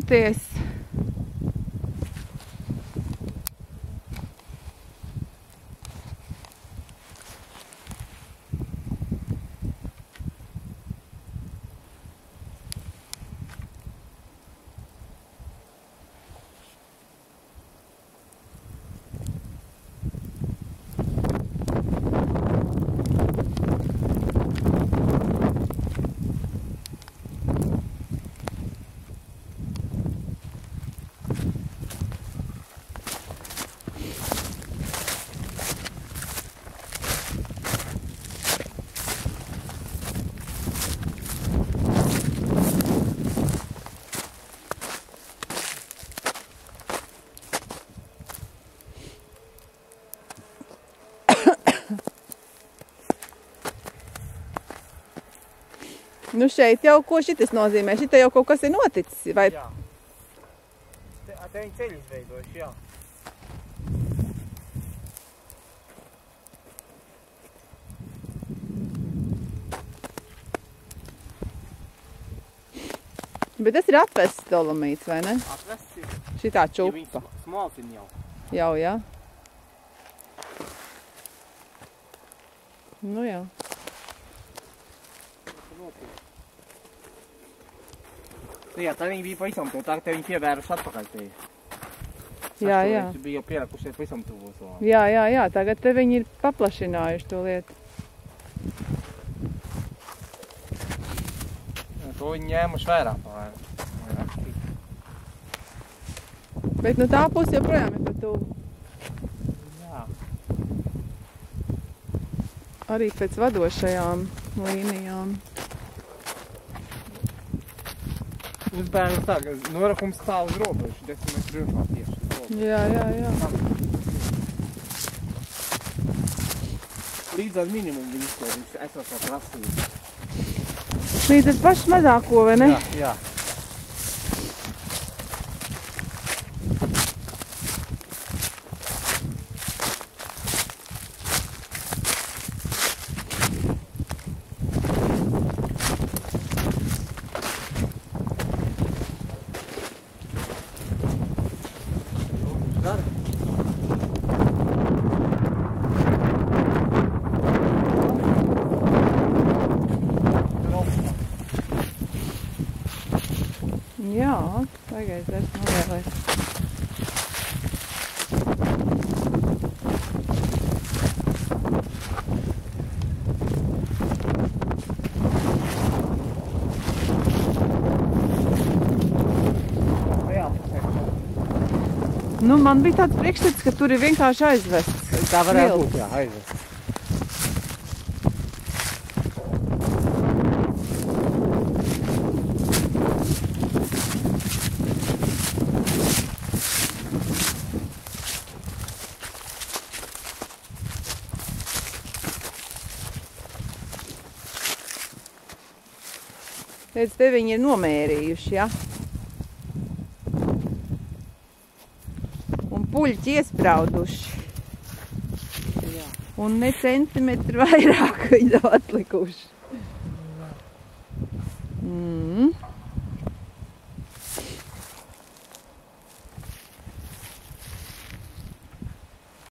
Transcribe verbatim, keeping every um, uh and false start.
doties. Nu šeit jau, ko šitas nozīmē? Šita jau kaut kas ir noticis, vai? Jā. Te, te viņi ceļu izveidojuši, jā. Bet tas ir atvests dolomīts, vai ne? Atvests ir. Šitā čupa. Ja viņi smalcina jau. Jau, jā. Nu jā. Nu jā, tā viņi bija pavisam tuvu, tā te viņi pievēruši atpakaļ te. Jā, jā. Viņi bija jau pierakušies pavisam tuvos. Jā, jā, jā, tagad te viņi ir paplašinājuši to lietu. To viņi ņēmuši vērā pār. Bet nu tā puse joprojām ir pa tuvu. Jā. Arī pēc vadošajām līnijām. Uzbērnu tā, ka norakums stāv uz robežu, desmit metru priekšā tieši uz robežu. Jā, jā, jā. Līdz ar minimumu viņi izslēdz esošā prasība. Līdz ar pašu mazāko, vai ne? Jā, jā. Jā, tagad es novēlēju. Nu, man bija tāds priekšstats, ka tur ir vienkārši aizvests. Tā varētu būt, jā, aizvests. Redz, te viņi ir nomērījuši, ja? Un puļķi iesprauduši. Jā. Un ne centimetri vairāk viņi atlikuši. Mm.